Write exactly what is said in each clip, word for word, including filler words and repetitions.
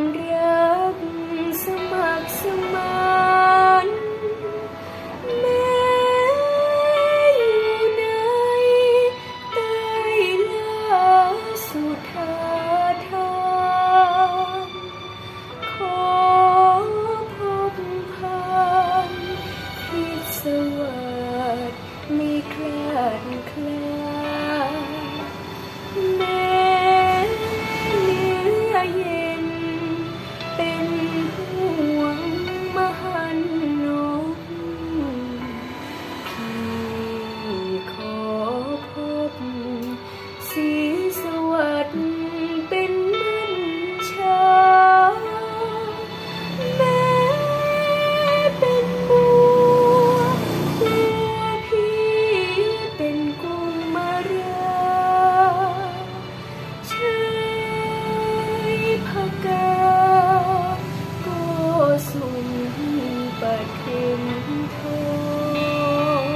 รักสมัครสมานแม้อยู่ในใต้ล่าสุธาทานขอพบผ่านพิศวาสไม่คลาดคลาแม้เนื้อเย็นเป็นห่วงมหันนกพี่ขอพบสีสวัสดิ์เป็นบัญชาแม้เป็นบัวตัวพี่เป็นกุมารชายพกาก็สุนปัดเข็มทอง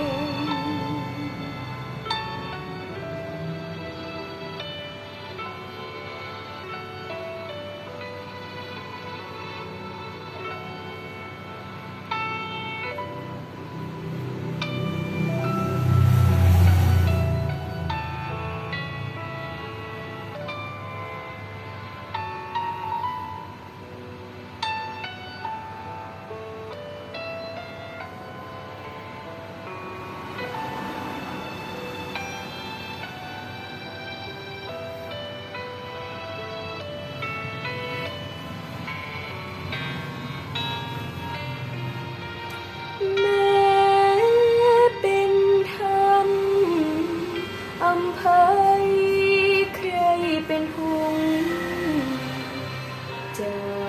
แม้เป็นธรรมอำไพใครเป็นหงส์จาก